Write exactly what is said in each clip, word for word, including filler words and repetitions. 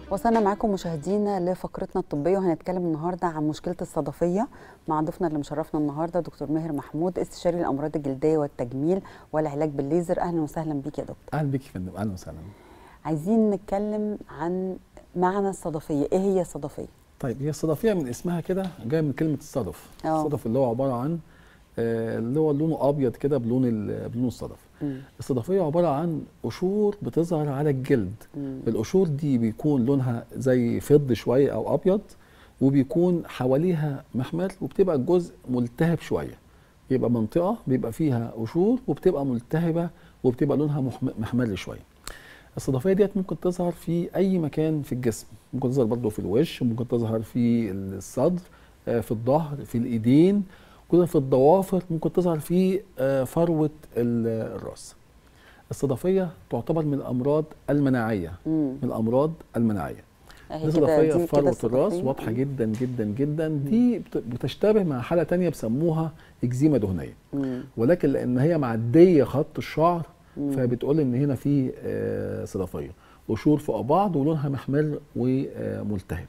وصلنا معاكم مشاهدينا لفقرتنا الطبيه، وهنتكلم النهارده عن مشكله الصدفيه مع ضيفنا اللي مشرفنا النهارده دكتور ماهر محمود، استشاري الامراض الجلديه والتجميل والعلاج بالليزر. اهلا وسهلا بيك يا دكتور. اهلا بيك يا فندم. اهلا وسهلا. عايزين نتكلم عن معنى الصدفيه، ايه هي الصدفيه؟ طيب، هي الصدفيه من اسمها كده جايه من كلمه الصدف. أوه. الصدف اللي هو عباره عن آه اللي هو لونه ابيض كده بلون بلون الصدف. مم. الصدفيه عباره عن قشور بتظهر على الجلد. مم. القشور دي بيكون لونها زي فضي شويه او ابيض، وبيكون حواليها محمر، وبتبقى الجزء ملتهب شويه. يبقى منطقه بيبقى فيها قشور وبتبقى ملتهبه وبتبقى لونها محمر شويه. الصدفيه ديت ممكن تظهر في اي مكان في الجسم، ممكن تظهر برضه في الوش، ممكن تظهر في الصدر، في الظهر، في الايدين، ممكن في الضوافر، ممكن تظهر في فروه الراس. الصدفيه تعتبر من الامراض المناعيه. مم. من الامراض المناعيه. دي صدفيه في فروه الراس واضحه جدا جدا جدا. مم. دي بتشتبه مع حاله ثانيه بيسموها اكزيما دهنيه. مم. ولكن لان هي معديه خط الشعر فبتقول ان هنا في صدفيه، قشور فوق بعض ولونها محمر وملتهب.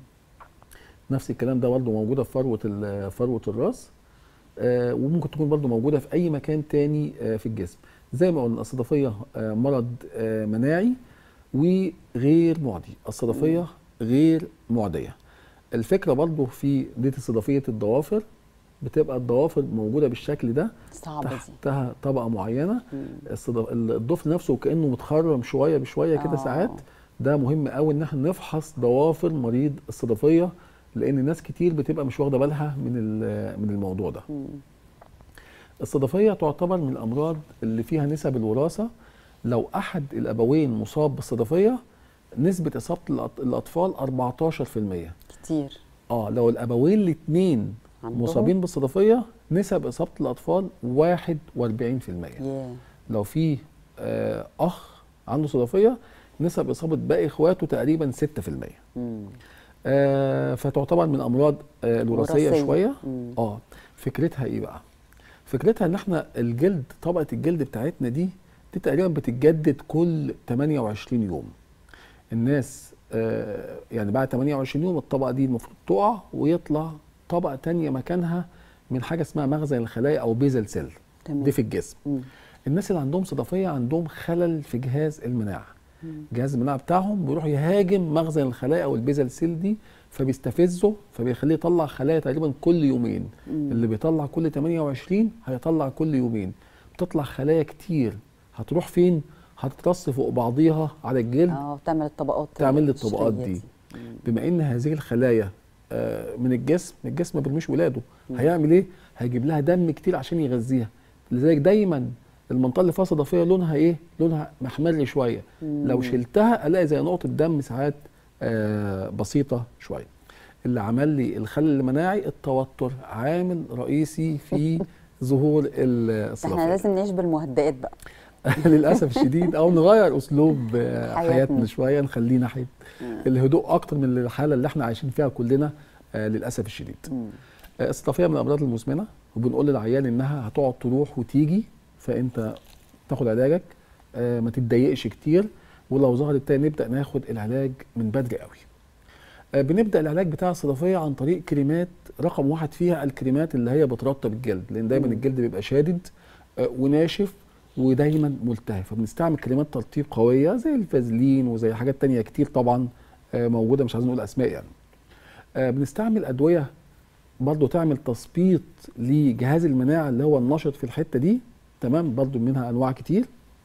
نفس الكلام ده برضه موجوده في فروه فروه الراس، وممكن تكون برضه موجوده في اي مكان تاني في الجسم. زي ما قلنا الصدفيه مرض مناعي وغير معدي. الصدفيه غير معديه. الفكره برضه في دي صدفيه الضوافر، بتبقى الضوافر موجوده بالشكل ده، تحتها طبقه معينه. الضفر نفسه كانه متخرم شويه بشويه كده ساعات. ده مهم قوي ان احنا نفحص ضوافر مريض الصدفيه، لان ناس كتير بتبقى مش واخده بالها من من الموضوع ده. مم. الصدفيه تعتبر من الامراض اللي فيها نسب الوراثه. لو احد الابوين مصاب بالصدفيه نسبه اصابه الاطفال أربعتاشر في المية. كتير. اه لو الابوين الاثنين مصابين بالصدفيه نسب اصابه الاطفال واحد وأربعين في المية. yeah. لو في آه اخ عنده صدفيه نسب اصابه باقي اخواته تقريبا ستة في المية. مم. آه فتعتبر من الامراض آه الوراثيه شويه. مم. اه فكرتها ايه بقى؟ فكرتها ان احنا الجلد، طبقه الجلد بتاعتنا دي دي تقريبا بتتجدد كل ثمانية وعشرين يوم. الناس آه يعني بعد ثمانية وعشرين يوم الطبقه دي المفروض تقع ويطلع طبقه تانية مكانها من حاجه اسمها مخزن الخلايا او بيزل سيل. تمام. دي في الجسم. مم. الناس اللي عندهم صدفيه عندهم خلل في جهاز المناعه. مم. جهاز المناعه بتاعهم بيروح يهاجم مخزن الخلايا او البيزل سيل دي، فبيستفزه فبيخليه يطلع خلايا تقريبا كل يومين. مم. اللي بيطلع كل ثمانية وعشرين هيطلع كل يومين. بتطلع خلايا كتير، هتروح فين؟ هتترص فوق بعضيها على الجلد. اه تعمل الطبقات تعمل الطبقات دي. دي. بما ان هذه الخلايا من الجسم، الجسم ما بيرميش ولاده. مم. هيعمل ايه؟ هيجيب لها دم كتير عشان يغذيها. لذلك دايما المنطقه اللي فيها صدفيه لونها ايه؟ لونها محمر شويه. مم. لو شلتها الاقي زي نقطه دم ساعات آه بسيطه شويه. اللي عمل لي الخلل المناعي التوتر، عامل رئيسي في ظهور الصدفيه. احنا لازم نعيش بالمهدئات بقى. للاسف الشديد، او نغير اسلوب حياتنا شويه، نخليه ناحيه الهدوء اكتر من الحاله اللي احنا عايشين فيها كلنا آه للاسف الشديد. آه الصدفيه من الامراض المزمنه، وبنقول للعيان انها هتقعد تروح وتيجي، فانت تاخد علاجك، آه ما تتضايقش كتير، ولو ظهرت تاني نبدا ناخد العلاج من بدري قوي. آه بنبدا العلاج بتاع الصدفيه عن طريق كريمات. رقم واحد فيها الكريمات اللي هي بترطب الجلد، لان دايما الجلد بيبقى شادد آه وناشف ودايما ملتهب، فبنستعمل كريمات ترطيب قويه زي الفازلين وزي حاجات تانية كتير طبعا آه موجوده، مش عايزين نقول اسماء يعني. آه بنستعمل ادويه برضو تعمل تثبيط لجهاز المناعه اللي هو النشط في الحته دي، تمام، برضو منها انواع كتير.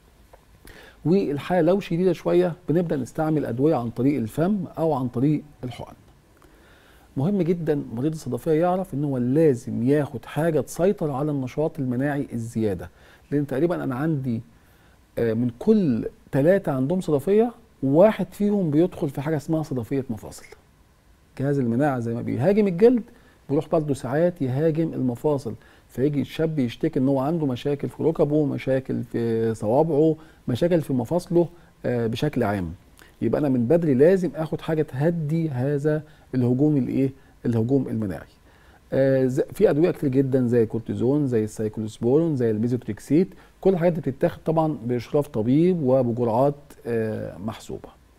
والحاله لو شديده شويه بنبدا نستعمل ادويه عن طريق الفم او عن طريق الحقن. مهم جدا مريض الصدفيه يعرف ان هو لازم ياخد حاجه تسيطر على النشاط المناعي الزياده، لان تقريبا انا عندي من كل ثلاثه عندهم صدفيه واحد فيهم بيدخل في حاجه اسمها صدفيه مفاصل. جهاز المناعه زي ما بيهاجم الجلد بيروح برضه ساعات يهاجم المفاصل، فيجي الشاب يشتكي ان هو عنده مشاكل في ركبه، مشاكل في صوابعه، مشاكل في مفاصله بشكل عام. يبقى انا من بدري لازم اخد حاجه تهدي هذا الهجوم الايه؟ الهجوم المناعي. آه في ادويه كتير جدا زي الكورتيزون، زي السايكلوسبورين، زي الميزوتريكسيت. كل الحاجات دي بتتاخد طبعا باشراف طبيب وبجرعات آه محسوبه.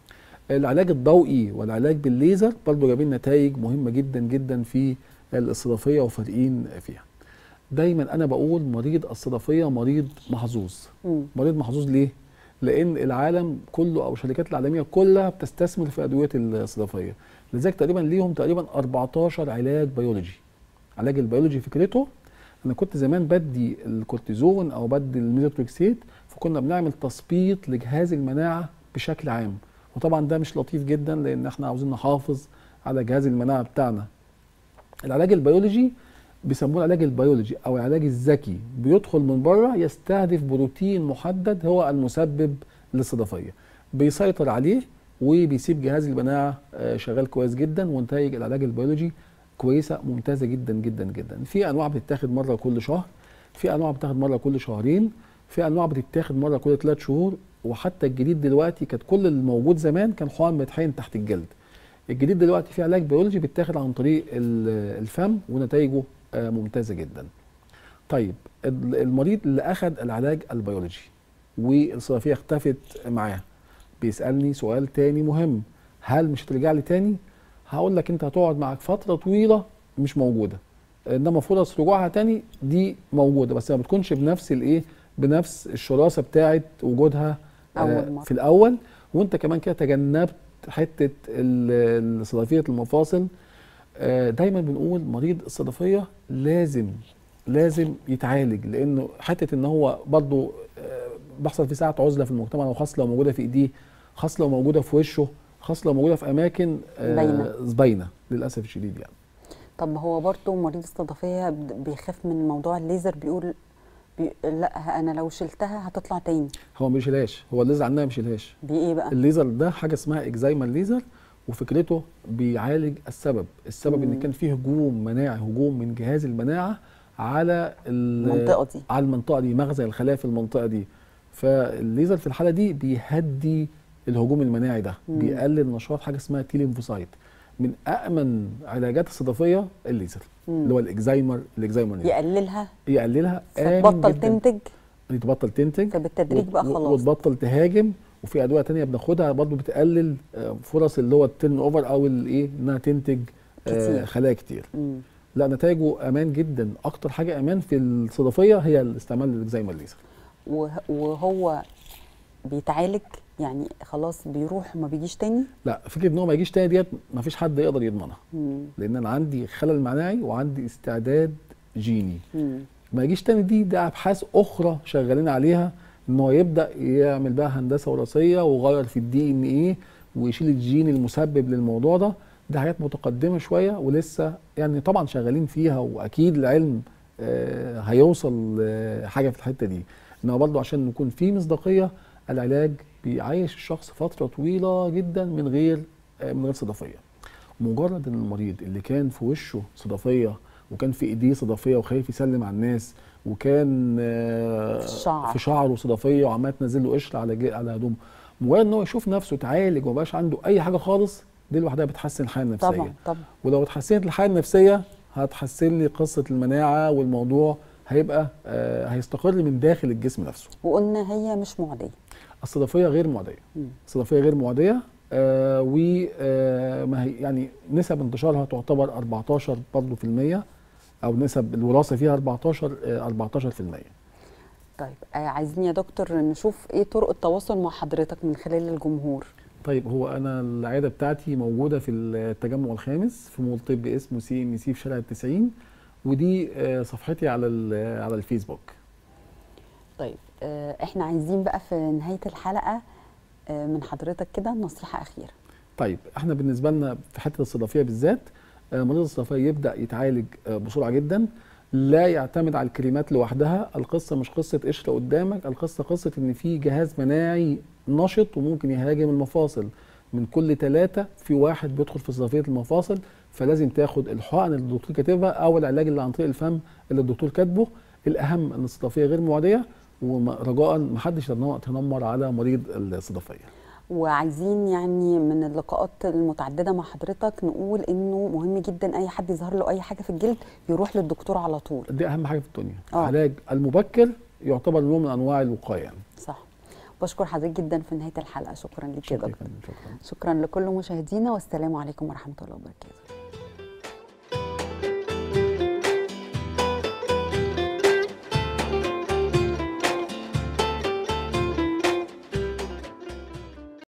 العلاج الضوئي والعلاج بالليزر برضه جايبين نتائج مهمه جدا جدا في الصدفيه وفارقين فيها. دايما انا بقول مريض الصدفيه مريض محظوظ. مريض محظوظ ليه؟ لان العالم كله او الشركات العالميه كلها بتستثمر في ادويه الصدفيه، لذلك تقريبا ليهم تقريبا أربعتاشر علاج بيولوجي. علاج البيولوجي فكرته انا كنت زمان بدي الكورتيزون او بدي الميزوتريكسيت، فكنا بنعمل تثبيط لجهاز المناعه بشكل عام، وطبعا ده مش لطيف جدا لان احنا عاوزين نحافظ على جهاز المناعه بتاعنا. العلاج البيولوجي بيسموه العلاج البيولوجي او العلاج الذكي، بيدخل من بره يستهدف بروتين محدد هو المسبب للصدفيه، بيسيطر عليه وبيسيب جهاز المناعه شغال كويس جدا، ونتائج العلاج البيولوجي كويسه ممتازه جدا جدا جدا. في انواع بتتاخد مره كل شهر، في انواع بتتاخد مره كل شهرين، في انواع بتتاخد مره كل ثلاث شهور، وحتى الجديد دلوقتي كانت كل الموجود زمان كان حقن بيتحقن تحت الجلد. الجديد دلوقتي في علاج بيولوجي بيتاخد عن طريق الفم ونتائجه ممتازه جدا. طيب المريض اللي اخذ العلاج البيولوجي والصدفيه اختفت معاه بيسالني سؤال تاني مهم، هل مش هترجع لي تاني؟ هقول لك انت هتقعد معاك فتره طويله مش موجوده، انما فرص رجوعها تاني دي موجوده، بس ما بتكونش بنفس الايه، بنفس الشراسه بتاعه وجودها آه في الاول. وانت كمان كده تجنبت حته صدفيه المفاصل. آه دايما بنقول مريض الصدفيه لازم لازم يتعالج، لانه حته ان هو برضه آه بيحصل في ساعه عزله في المجتمع، وخاصه لو موجوده في ايديه، خاصه لو موجوده في وشه، خاصه لو موجوده في اماكن آه باينه للاسف الشديد يعني. طب هو برضه مريض الصدفيه بيخاف من موضوع الليزر، بيقول بي... لا انا لو شلتها هتطلع تاني. هو ما بيشيلهاش، هو الليزر عندنا ما بيشيلهاش. بايه بقى؟ الليزر ده حاجه اسمها اكزايما ليزر، وفكرته بيعالج السبب، السبب مم. ان كان فيه هجوم مناعي، هجوم من جهاز المناعه على المنطقه دي، على المنطقه دي، مخزن الخلايا في المنطقه دي. فالليزر في الحاله دي بيهدي الهجوم المناعي ده، مم. بيقلل نشاط حاجه اسمها تي ليمفوسايت. من أأمن علاجات الصدفيه الليزر مم. اللي هو الاكزايمر الاكزايمر ليزر. يقللها يقللها تبطل تنتج، تبطل تنتج فبالتدريج بقى خلاص، وتبطل تهاجم. وفي ادويه ثانيه بناخدها برضه بتقلل فرص اللي هو التيرن اوفر او الايه انها تنتج كتير. خلايا كتير. مم. لا نتائجه امان جدا، اكتر حاجه امان في الصدفيه هي الاستعمال الاكزايمر ليزر. وهو بيتعالج يعني خلاص بيروح وما بيجيش تاني؟ لا، فكره ان هو ما يجيش تاني ديت ما فيش حد يقدر يضمنها، لان انا عندي خلل مناعي وعندي استعداد جيني. مم. ما يجيش تاني دي ده ابحاث اخرى شغالين عليها، ان هو يبدا يعمل بقى هندسه وراثيه وغير في الدي ان ايه ويشيل الجين المسبب للموضوع ده. ده حاجات متقدمه شويه ولسه يعني طبعا شغالين فيها، واكيد العلم آه هيوصل آه حاجه في الحته دي. انما برضه عشان نكون في مصداقيه، العلاج بيعيش الشخص فتره طويله جدا من غير آه من غير صدفيه. مجرد ان المريض اللي كان في وشه صدفيه وكان في ايديه صدفيه وخايف يسلم على الناس، وكان في, الشعر. في شعره صدفيه وعمال تنزل له قشر على على هدومه، مجرد ان هو يشوف نفسه اتعالج وما بقاش عنده اي حاجه خالص، دي لوحدها بتحسن الحاله النفسيه. طبعا طبعا. ولو اتحسنت الحاله النفسيه هتحسن لي قصه المناعه، والموضوع هيبقى آه هيستقر من داخل الجسم نفسه. وقلنا هي مش معديه. الصدفيه غير معديه. الصدفيه غير معديه آه و آه ما هي يعني نسب انتشارها تعتبر أربعتاشر برضه في المية، او نسب الوراثه فيها أربعتاشر أربعتاشر في المية. طيب آه عايزين يا دكتور نشوف ايه طرق التواصل مع حضرتك من خلال الجمهور. طيب هو انا العياده بتاعتي موجوده في التجمع الخامس في مول طب اسمه سي ام سي في شارع التسعين، ودي آه صفحتي على على الفيسبوك. طيب آه احنا عايزين بقى في نهايه الحلقه آه من حضرتك كده نصيحه اخيره. طيب احنا بالنسبه لنا في حته الصدفيه بالذات، مريض الصدفيه يبدا يتعالج بسرعه جدا، لا يعتمد على الكريمات لوحدها. القصه مش قصه قشره قدامك، القصه قصه ان في جهاز مناعي نشط وممكن يهاجم المفاصل. من كل ثلاثه في واحد بيدخل في صدفيه المفاصل، فلازم تاخد الحقن اللي الدكتور كاتبها او العلاج اللي عن طريق الفم اللي الدكتور كاتبه. الاهم ان الصدفيه غير معديه، ورجاء ما حدش يتنمر على مريض الصدفيه. وعايزين يعني من اللقاءات المتعدده مع حضرتك نقول انه مهم جدا اي حد يظهر له اي حاجه في الجلد يروح للدكتور على طول. دي اهم حاجه في الدنيا. العلاج المبكر يعتبر نوع من انواع الوقايه يعني. صح. بشكر حضرتك جدا في نهايه الحلقه. شكرا ليك يا شكرا دكتور. شكرا شكرا لكل مشاهدينا، والسلام عليكم ورحمه الله وبركاته.